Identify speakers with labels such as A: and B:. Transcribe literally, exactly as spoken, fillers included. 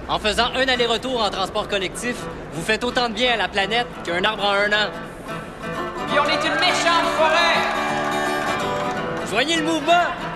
A: En faisant un aller-retour en transport collectif, vous faites autant de bien à la planète qu'un arbre en un an.
B: Puis on est une méchante forêt!
A: Joignez le mouvement!